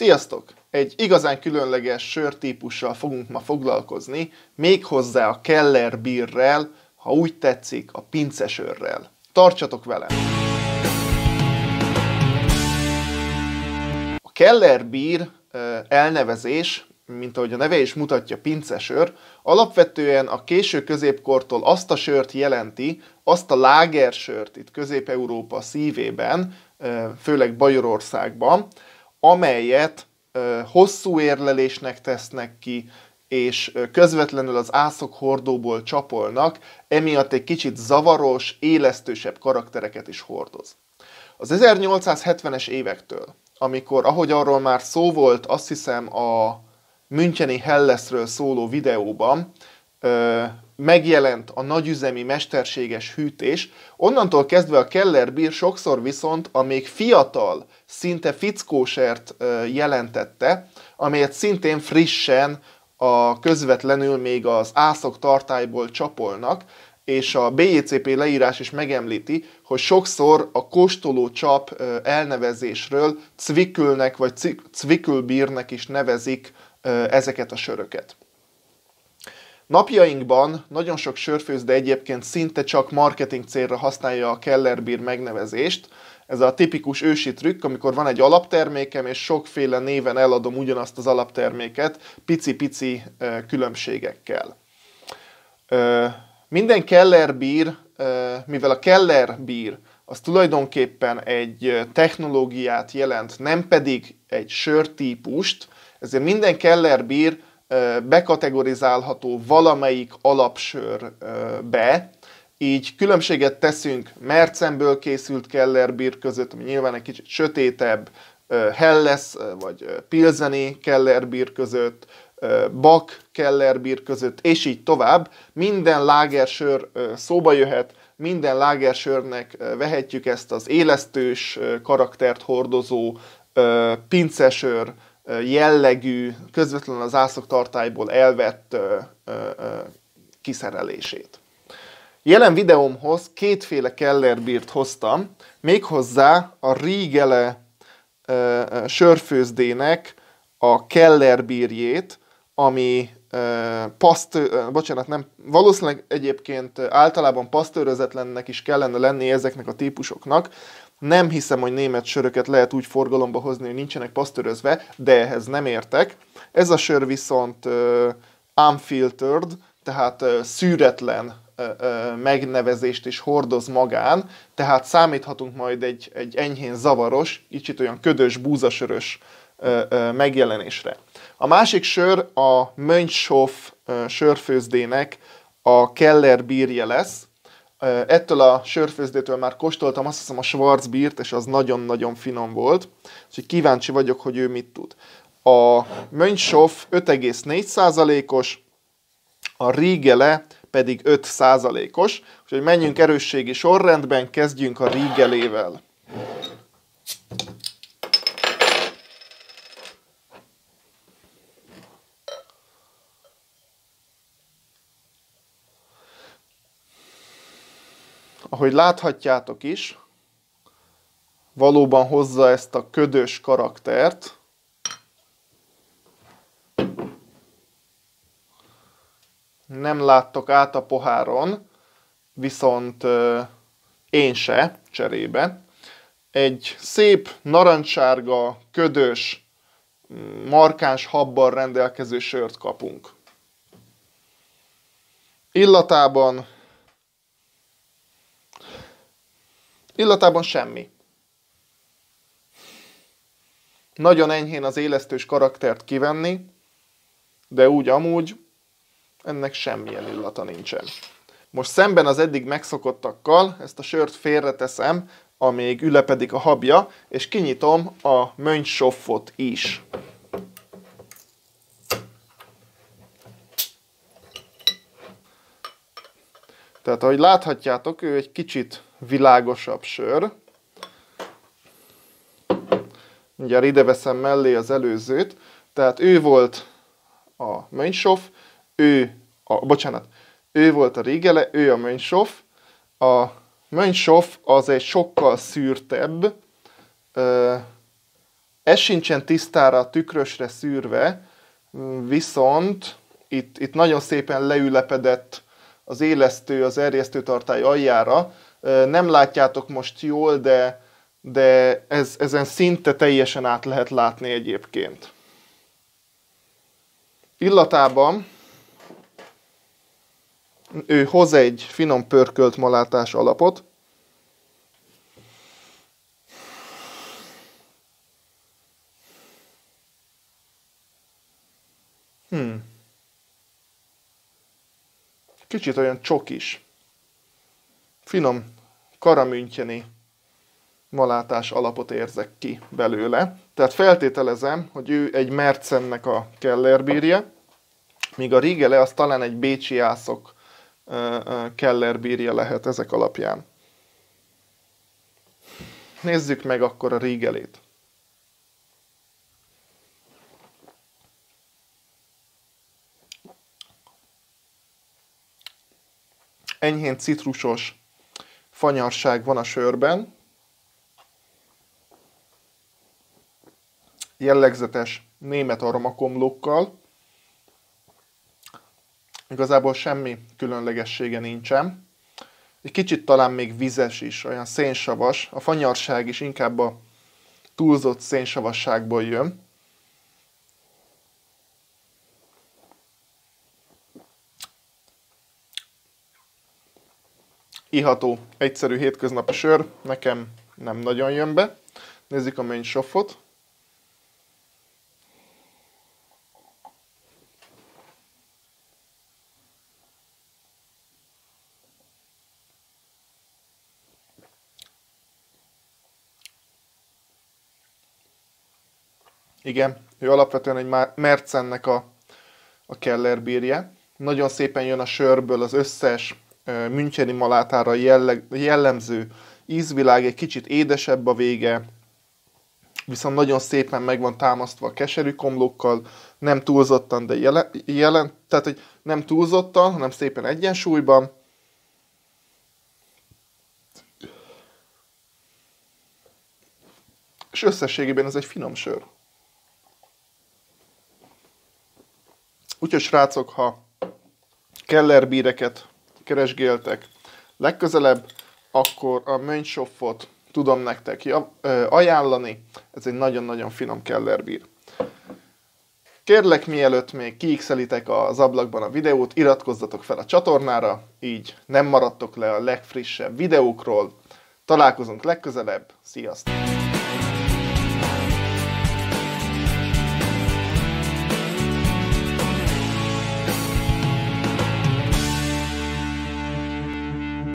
Sziasztok! Egy igazán különleges sörtípussal fogunk ma foglalkozni, méghozzá a Keller Beerrel, ha úgy tetszik, a pincesörrel. Tartsatok velem! A Keller Beer elnevezés, mint ahogy a neve is mutatja, pincesör, alapvetően a késő középkortól azt a sört jelenti, azt a lágersört itt Közép-Európa szívében, főleg Bajorországban, amelyet hosszú érlelésnek tesznek ki, és közvetlenül az ászok hordóból csapolnak, emiatt egy kicsit zavaros, élesztősebb karaktereket is hordoz. Az 1870-es évektől, amikor, ahogy arról már szó volt, azt hiszem a müncheni Hellesről szóló videóban, megjelent a nagyüzemi mesterséges hűtés, onnantól kezdve a Keller Beer sokszor viszont a még fiatal, szinte fickósert jelentette, amelyet szintén frissen, közvetlenül még az ászok tartályból csapolnak, és a BJCP leírás is megemlíti, hogy sokszor a kóstoló csap elnevezésről Zwickelnek vagy Zwickelbiernek is nevezik ezeket a söröket. Napjainkban nagyon sok sörfőzde egyébként szinte csak marketing célra használja a Keller Beer megnevezést. Ez a tipikus ősi trükk, amikor van egy alaptermékem, és sokféle néven eladom ugyanazt az alapterméket, pici-pici különbségekkel. Minden Keller Beer, mivel a Keller Beer az tulajdonképpen egy technológiát jelent, nem pedig egy sörtípust, ezért minden Keller Beer bekategorizálható valamelyik alapsörbe, így különbséget teszünk Märzenből készült Keller Beer között, ami nyilván egy kicsit sötétebb, Helles vagy Pilseni Keller Beer között, Bak Keller Beer között, és így tovább. Minden lágersör szóba jöhet, minden lágersörnek vehetjük ezt az élesztős karaktert hordozó pincesör jellegű, közvetlenül az ászoktartályból elvett kiszerelését. Jelen videómhoz kétféle Keller Beert hoztam, méghozzá a Riegele sörfőzdének a Keller Beerjét, ami valószínűleg egyébként általában pasztőrözetlennek is kellene lenni ezeknek a típusoknak. Nem hiszem, hogy német söröket lehet úgy forgalomba hozni, hogy nincsenek pasztőrözve, de ehhez nem értek. Ez a sör viszont unfiltered, tehát szűretlen megnevezést is hordoz magán, tehát számíthatunk majd egy enyhén zavaros, kicsit olyan ködös, búzasörös megjelenésre. A másik sör a Mönchshof sörfőzdének a Keller Beerje lesz. Ettől a sörfőzdétől már kóstoltam, azt hiszem a Schwarzbiert, és az nagyon-nagyon finom volt. Úgyhogy kíváncsi vagyok, hogy ő mit tud. A Mönchshof 5,4%-os, a Riegele pedig 5%-os. Úgyhogy menjünk erősségi sorrendben, kezdjünk a Riegelével. Ahogy láthatjátok is, valóban hozza ezt a ködös karaktert. Nem láttok át a poháron, viszont én se cserébe. Egy szép narancssárga, ködös, markáns habbal rendelkező sört kapunk. Illatában semmi. Nagyon enyhén az élesztős karaktert kivenni, de úgy amúgy ennek semmilyen illata nincsen. Most szemben az eddig megszokottakkal ezt a sört félreteszem, amíg ülepedik a habja, és kinyitom a Mönchshofot is. Tehát ahogy láthatjátok, ő egy kicsit világosabb sör. Mindjárt ide veszem mellé az előzőt. Tehát ő volt a Mönchshof, ő volt a Riegele, ő a Mönchshof. A Mönchshof az egy sokkal szűrtebb, Ez sincsen tisztára, tükrösre szűrve, viszont itt nagyon szépen leülepedett az élesztő, az erjesztőtartály aljára. Nem látjátok most jól, de ezen szinte teljesen át lehet látni egyébként. Illatában ő hoz egy finom pörkölt malátás alapot. Kicsit olyan csokis. Finom karamüntjeni malátás alapot érzek ki belőle. Tehát feltételezem, hogy ő egy Merzennek a kellerbírje, míg a Riegele az talán egy bécsi jászok kellerbírje lehet ezek alapján. Nézzük meg akkor a Riegelét. Enyhén citrusos fanyarság van a sörben. Jellegzetes német aromakomlókkal. Igazából semmi különlegessége nincsen. Egy kicsit talán még vizes is, olyan szénsavas. A fanyarság is inkább a túlzott szénsavasságból jön. Iható, egyszerű hétköznapi sör, nekem nem nagyon jön be. Nézzük a Mönchhoffot. Igen, ő alapvetően egy Merzennek a kellerbírje. Nagyon szépen jön a sörből az összes müncheni malátára jellemző ízvilág, egy kicsit édesebb a vége, viszont nagyon szépen meg van támasztva a keserű komlókkal, nem túlzottan, de tehát hogy nem túlzottan, hanem szépen egyensúlyban. És összességében ez egy finom sör. Úgyhogy srácok, ha kellerbíreket keresgéltek legközelebb, akkor a Mönchhoffot tudom nektek ajánlani. Ez egy nagyon-nagyon finom kellerbír. Kérlek, mielőtt még kiixelitek az ablakban a videót, iratkozzatok fel a csatornára, így nem maradtok le a legfrissebb videókról. Találkozunk legközelebb, sziasztok!